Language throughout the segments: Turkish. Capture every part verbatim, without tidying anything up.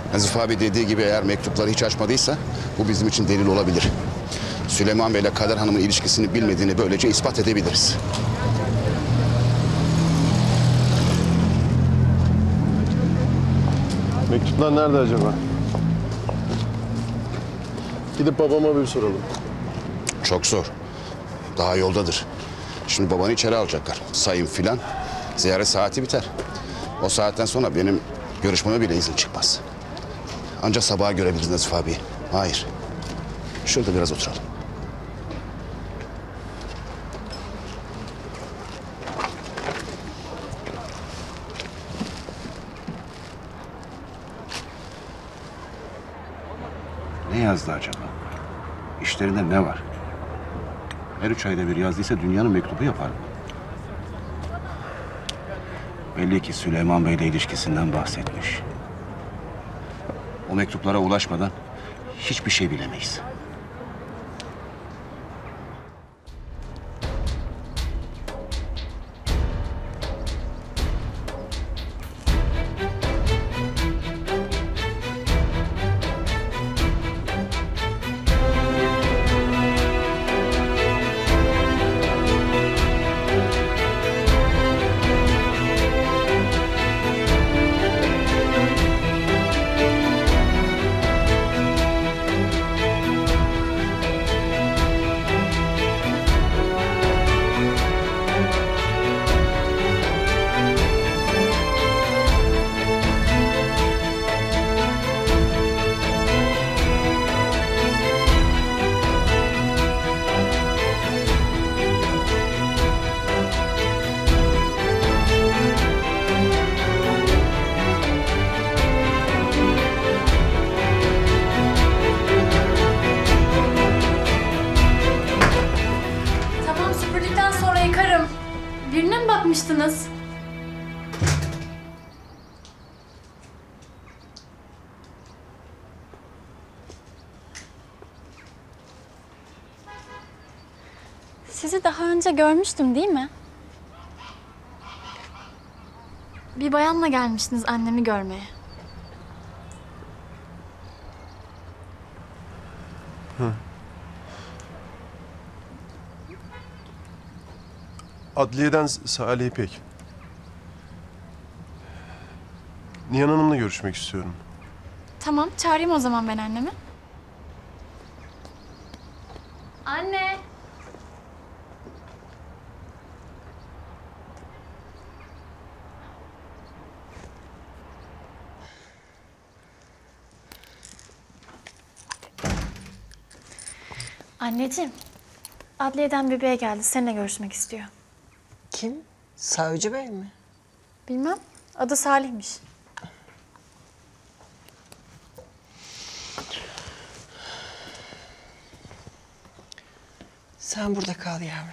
Nazif abi dediği gibi eğer mektupları hiç açmadıysa bu bizim için delil olabilir. Süleyman Bey ile Kader Hanım'ın ilişkisini bilmediğini böylece ispat edebiliriz. Mektuplar nerede acaba? Gidip babama bir soralım. Çok zor. Daha yoldadır. Şimdi babanı içeri alacaklar. Sayın filan. Ziyaret saati biter. O saatten sonra benim görüşmeme bile izin çıkmaz. Ancak sabaha görebiliriz Nazif abi. Hayır. Şurada biraz oturalım. Ne yazdı acaba? İşlerinde ne var? Her üç ayda bir yazdıysa dünyanın mektubu yapar mı? Belli ki Süleyman Bey'le ilişkisinden bahsetmiş. O mektuplara ulaşmadan hiçbir şey bilemeyiz. Birine mi bakmıştınız? Sizi daha önce görmüştüm değil mi? Bir bayanla gelmiştiniz annemi görmeye. Hı. Adliyeden Salih İpek. Nihan Hanım'la görüşmek istiyorum. Tamam, çağırayım o zaman ben annemi. Anne! Anneciğim, adliyeden bir bey geldi. Seninle görüşmek istiyor. Kim? Savcı Bey mi? Bilmem. Adı Salih'miş. Sen burada kal yavrum.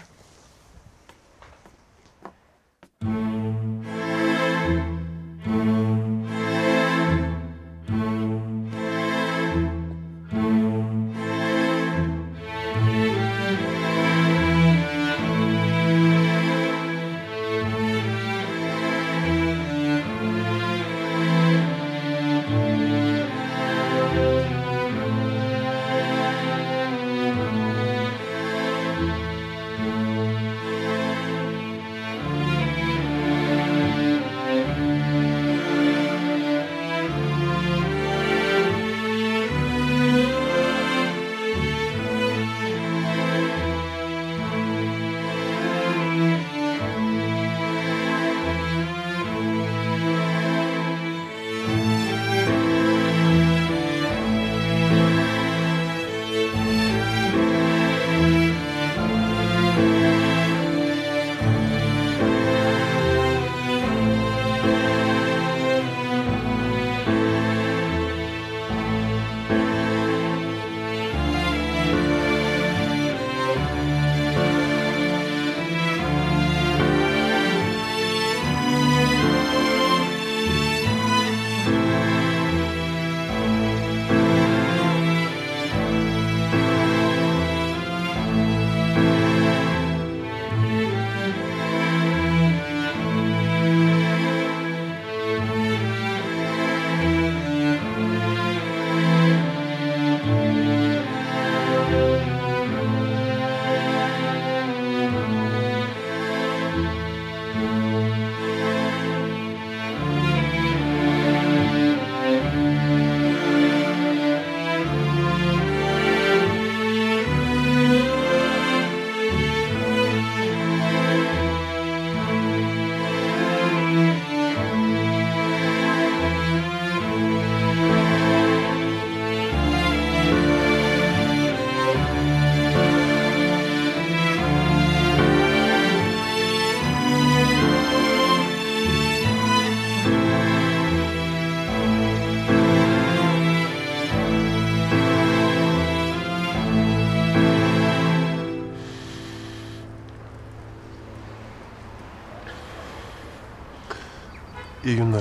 İyi günler.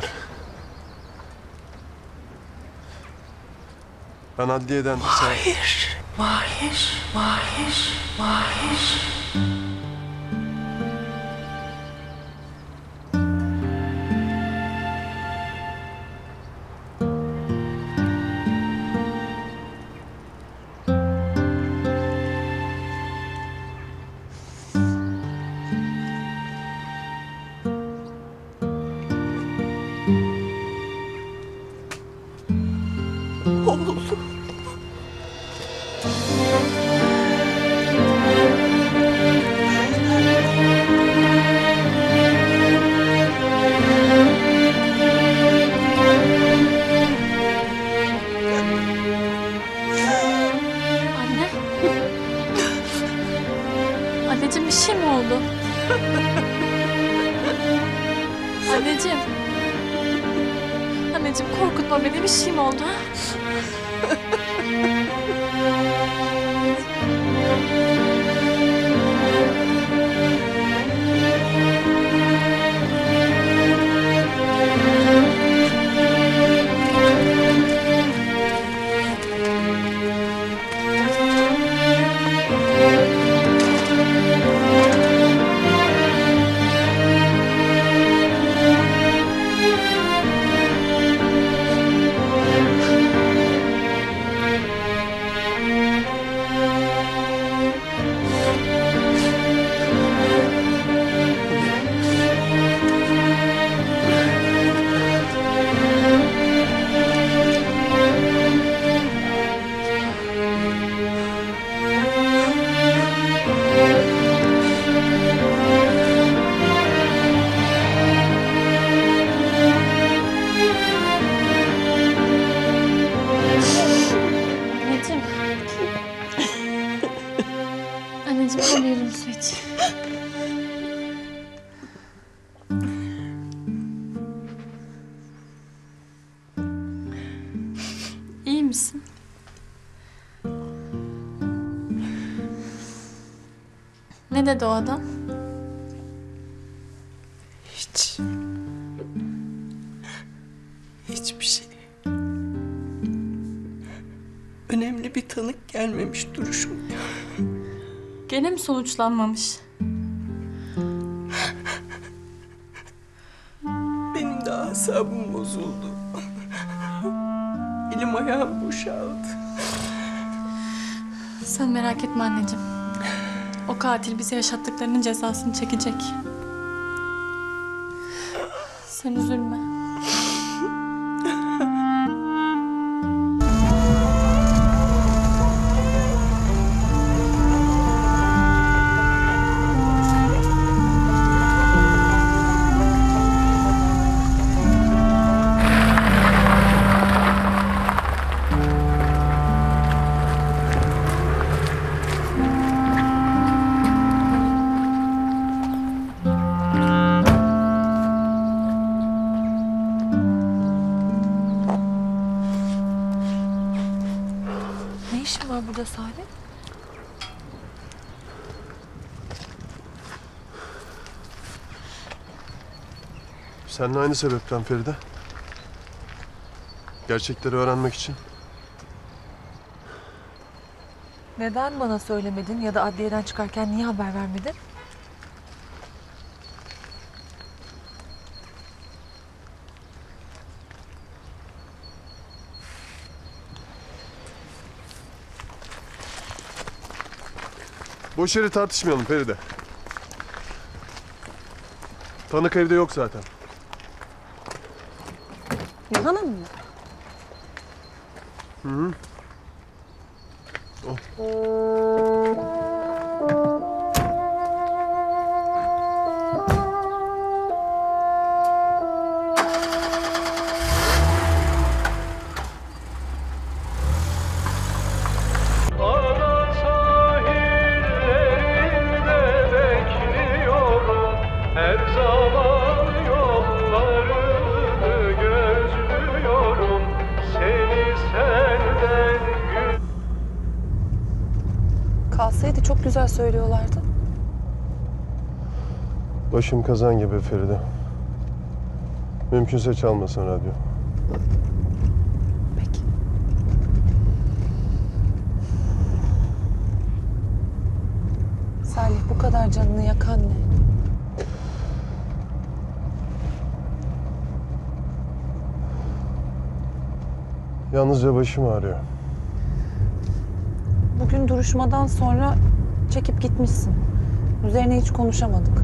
Ben adliyeden... Mahir, Mahir, Mahir, Mahir. Oğlum. Anne. Anneciğim bir şey mi oldu? Anneciğim. Anneciğim korkutma beni, bir şey mi oldu ha? Anneciğim. Anneciğim alıyorum su iç. İyi misin? Ne dedi o adam? Hiç. Hiçbir şey. Önemli bir tanık gelmemiş duruşum. Gene mi sonuçlanmamış? Benim de asabım bozuldu. Elim ayağım boşaldı. Sen merak etme anneciğim. O katil bize yaşattıklarının cezasını çekecek. Sen üzülme. Ne işin var burada Salih? Seninle aynı sebepten Feride. Gerçekleri öğrenmek için. Neden bana söylemedin ya da adliyeden çıkarken niye haber vermedin? Boş yere tartışmayalım Feride. Tanık evde yok zaten. Nihan Hanım mı? Hı hı. Ana sahillerinde bekliyorum, her zaman yollarını gözlüyorum, seni senden gül. Kalsaydı çok güzel söylüyorlardı. Başım kazan gibi Feride. Mümkünse çalmasın radyo. Peki. Salih, bu kadar canını yakan ne? Yalnızca başım ağrıyor. Bugün duruşmadan sonra çekip gitmişsin. Üzerine hiç konuşamadık.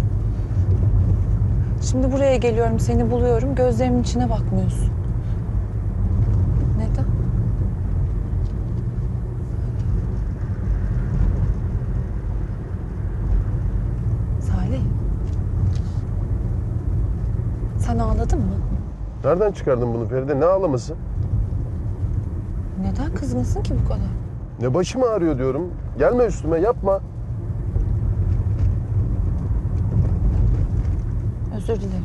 Şimdi buraya geliyorum, seni buluyorum, gözlerimin içine bakmıyorsun. Neden? Salih. Sen ağladın mı? Nereden çıkardın bunu Feride? Ne ağlaması? Neden kızgınsın ki bu kadar? Ne başım ağrıyor diyorum. Gelme üstüme, yapma. Özür dilerim.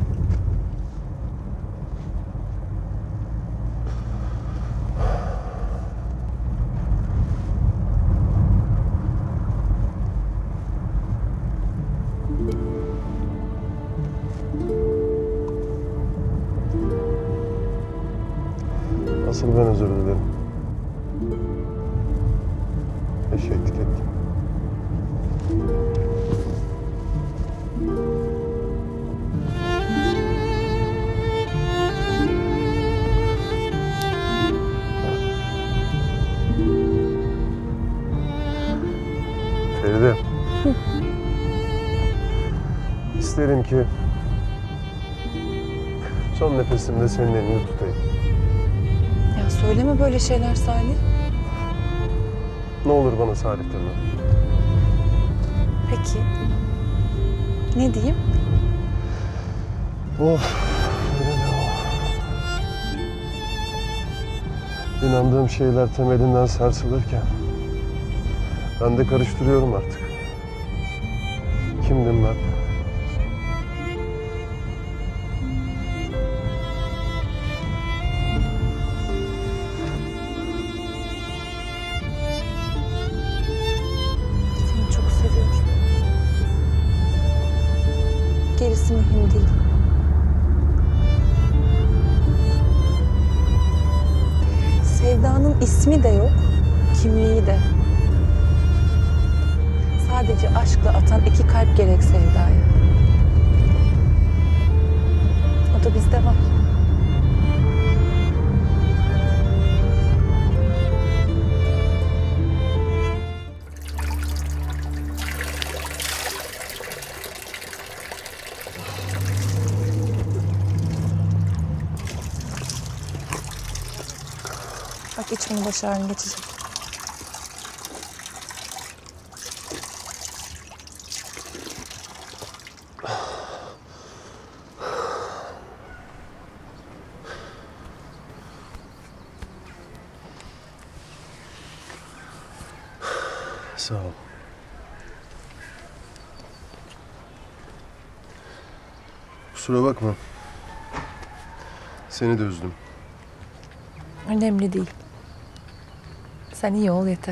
Asıl ben özür dilerim. Eşeklik ettim. Feride. İsterim ki son nefesimde senin elini tutayım. Ya söyleme böyle şeyler Salih. Ne olur bana Salih deme. Peki. Ne diyeyim? Of. İnandığım şeyler temelinden sarsılırken ben de karıştırıyorum artık. Kimdim ben? Seni çok seviyorum. Gerisi mühim değil. Sevdanın ismi de yok, kimliği de. Sadece aşkla atan iki kalp gerek sevdaya. O da bizde var. Bak iç bunu, baş ağrın geçecek. Sağ ol. Kusura bakma. Seni de üzdüm. Önemli değil. Sen iyi ol yeter.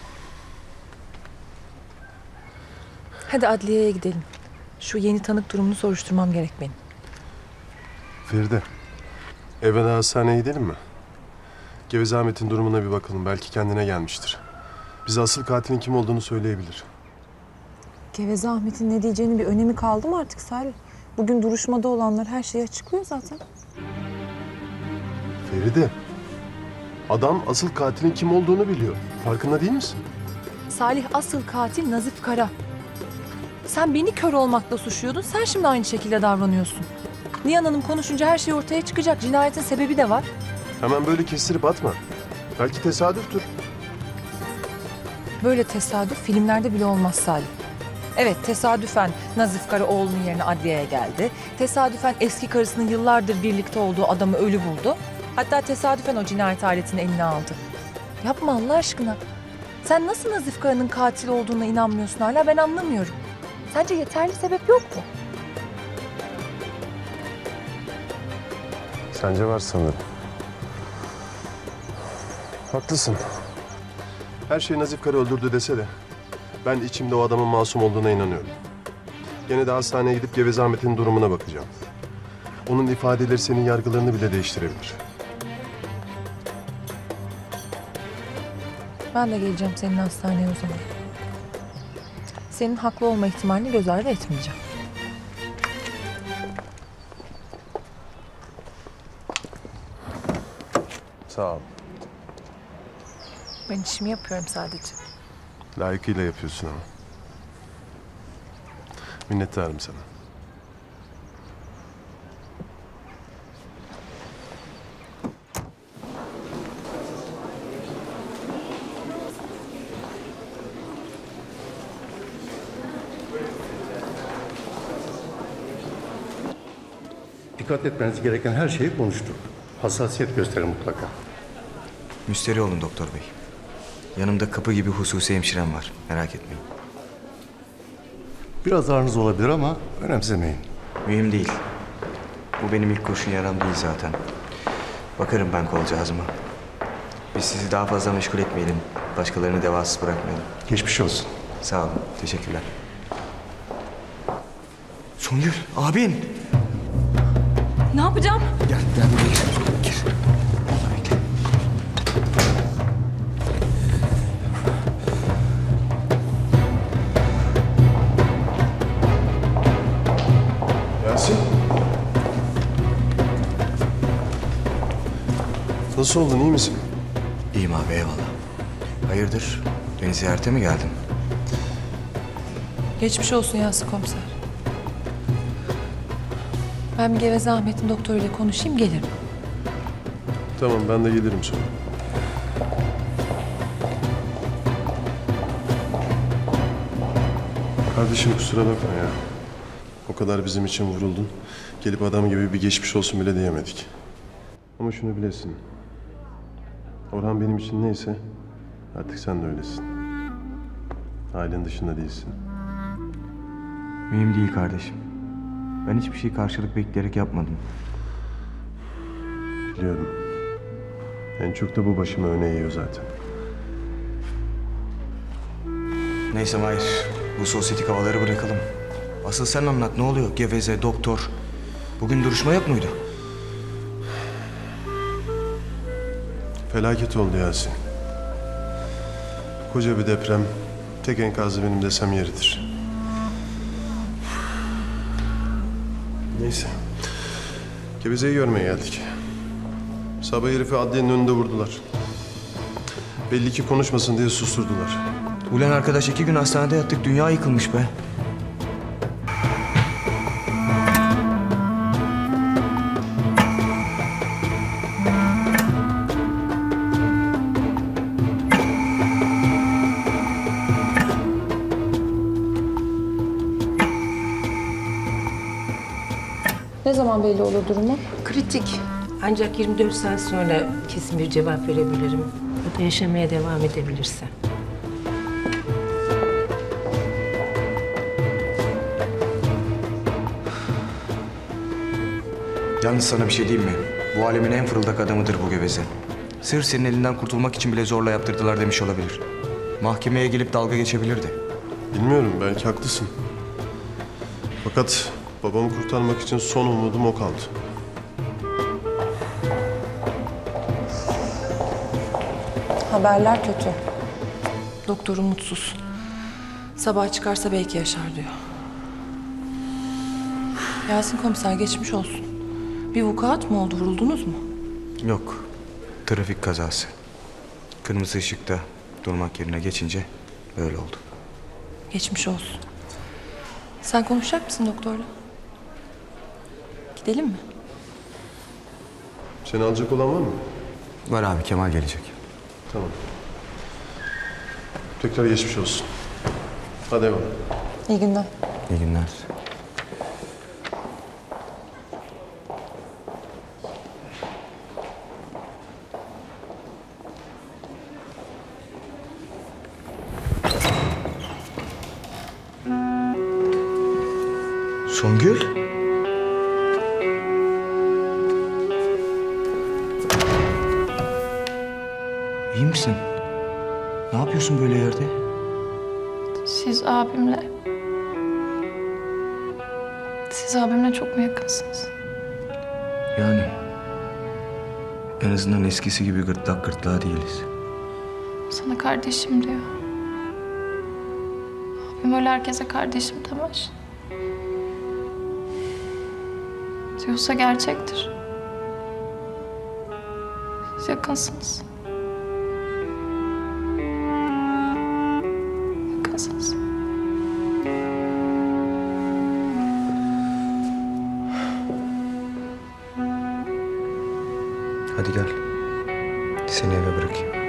Hadi adliyeye gidelim. Şu yeni tanık durumunu soruşturmam gerek benim. Feride, evvela hastaneye gidelim mi? Geveze Ahmet'in durumuna bir bakalım. Belki kendine gelmiştir. Bize asıl katilin kim olduğunu söyleyebilir. Geveze Ahmet'in ne diyeceğinin bir önemi kaldı mı artık Salih? Bugün duruşmada olanlar her şeyi açıklıyor zaten. Feride, adam asıl katilin kim olduğunu biliyor. Farkında değil misin? Salih, asıl katil Nazif Kara. Sen beni kör olmakla suçluyordun. Sen şimdi aynı şekilde davranıyorsun. Nihan Hanım konuşunca her şey ortaya çıkacak. Cinayetin sebebi de var. Hemen böyle kestirip atma. Belki tesadüftür. Böyle tesadüf filmlerde bile olmaz Salih. Evet, tesadüfen Nazif Kara oğlunun yerine adliyeye geldi. Tesadüfen eski karısının yıllardır birlikte olduğu adamı ölü buldu. Hatta tesadüfen o cinayet aletini eline aldı. Yapma Allah aşkına. Sen nasıl Nazif Kara'nın katil olduğuna inanmıyorsun hala, ben anlamıyorum. Sence yeterli sebep yok mu? Sence var sanırım. Haklısın. Her şeyi Nazif Kara öldürdü dese de ben içimde o adamın masum olduğuna inanıyorum. Gene de hastaneye gidip Geveze Ahmet'in durumuna bakacağım. Onun ifadeleri senin yargılarını bile değiştirebilir. Ben de geleceğim senin hastaneye o zaman. Senin haklı olma ihtimalini göz ardı etmeyeceğim. Sağ ol. Ben işimi yapıyorum sadece. Layıkıyla yapıyorsun ama. Minnettarım sana. Dikkat etmeniz gereken her şeyi konuştuk. Hassasiyet gösterin mutlaka. Müsterih olun doktor bey. Yanımda kapı gibi hususi hemşirem var. Merak etmeyin. Biraz ağrınız olabilir ama önemsemeyin. Mühim değil. Bu benim ilk kurşun yaram değil zaten. Bakarım ben kolcağızıma. Biz sizi daha fazla meşgul etmeyelim. Başkalarını devasız bırakmayalım. Geçmiş olsun. Sağ olun. Teşekkürler. Songül, abin. Ne yapacağım? Gel, gel buraya gir. Gir. Vallahi bekle. Yasin. Nasıl oldun, iyi misin? İyiyim abi, eyvallah. Hayırdır? Beni ziyarete mi geldin? Geçmiş olsun Yasin komiser. Ben bir Geveze Ahmet'in doktoruyla konuşayım gelirim. Tamam, ben de gelirim sonra. Kardeşim kusura bakma ya. O kadar bizim için vuruldun. Gelip adam gibi bir geçmiş olsun bile diyemedik. Ama şunu bilesin. Orhan benim için neyse artık sen de öylesin. Ailen dışında değilsin. Mühim değil kardeşim. Ben hiçbir şey karşılık bekleyerek yapmadım. Biliyorum. En çok da bu başıma öne eğiyor zaten. Neyse Mahir, bu sosyetik havaları bırakalım. Asıl sen anlat, ne oluyor? Geveze, doktor. Bugün duruşma yok muydu? Felaket oldu Yasin. Koca bir deprem. Tek enkazı benim desem yeridir. Neyse. Geveze'yi görmeye geldik. Sabah herifi adliyenin önünde vurdular. Belli ki konuşmasın diye susturdular. Ulan arkadaş, iki gün hastanede yattık, dünya yıkılmış be. Ne zaman belli olur durumu? Kritik. Ancak yirmi dört saat sonra kesin bir cevap verebilirim. O da yaşamaya devam edebilirse. Yalnız sana bir şey diyeyim mi? Bu alemin en fırıldak adamıdır bu Geveze. Sırf senin elinden kurtulmak için bile zorla yaptırdılar demiş olabilir. Mahkemeye gelip dalga geçebilirdi. Bilmiyorum, belki haklısın. Fakat babamı kurtarmak için son umudum o kaldı. Haberler kötü. Doktor umutsuz. Sabah çıkarsa belki yaşar diyor. Yasin komiser geçmiş olsun. Bir vukuat mı oldu, vuruldunuz mu? Yok. Trafik kazası. Kırmızı ışıkta durmak yerine geçince böyle oldu. Geçmiş olsun. Sen konuşacak mısın doktorla? Gidelim mi? Seni alacak olan var mı? Var abi, Kemal gelecek. Tamam. Tekrar geçmiş olsun. Hadi eyvallah. İyi günler. İyi günler. Songül? İyi misin? Ne yapıyorsun böyle yerde? Siz abimle... Siz abimle çok mu yakınsınız? Yani en azından eskisi gibi gırtlak gırtlağa değiliz. Sana kardeşim diyor. Abim öyle herkese kardeşim demez. Diyorsa gerçektir. Siz yakınsınız. Yakınsınız. Hadi gel. Seni eve bırakayım.